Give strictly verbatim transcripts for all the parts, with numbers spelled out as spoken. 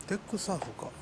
テックサーフか。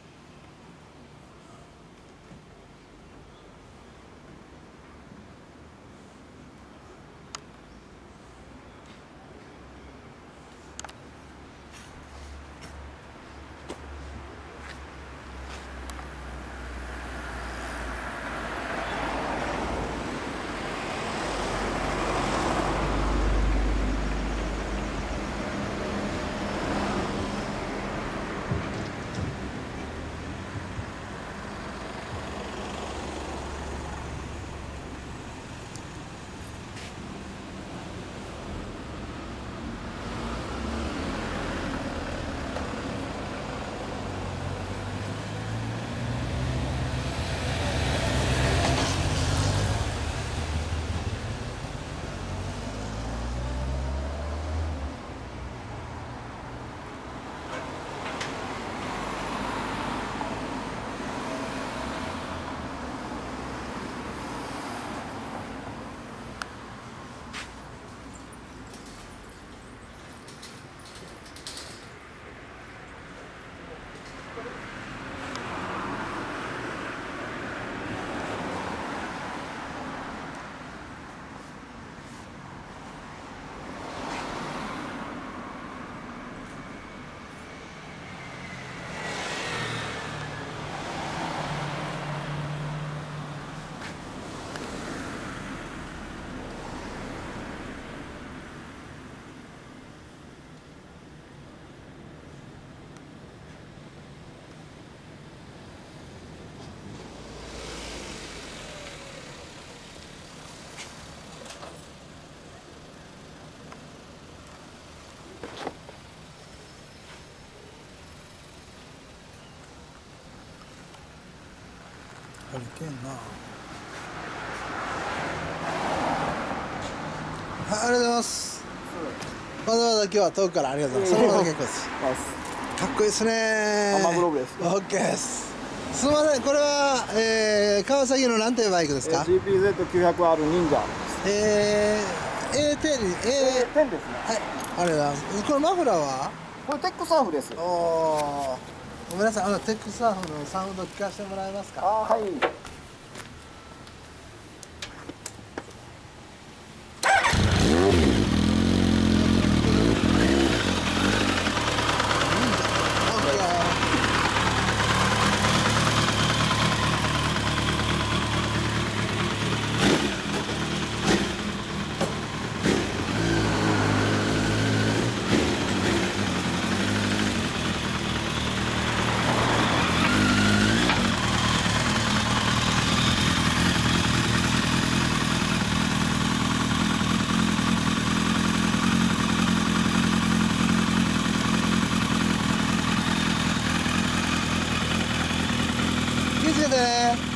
ハリケーンな。はい、ありがとうございます。わざわざ今日は遠くからありがとうございます。それまで結構です。かっこいいですね。 アマグローブです。 オッケーです。すみません、これは、えー、川崎のなんていうバイクですか？ ジーピーゼットきゅうひゃくアール 忍者。 えー、エーテン、えー、 エーテンですね。 はい、ありがとうございます。これマフラーは？ これテックサーフです。 おお。ごめんなさい、あのテックサーフのサウンド聞かせてもらえますか？ あ、はい。 気をつけてね。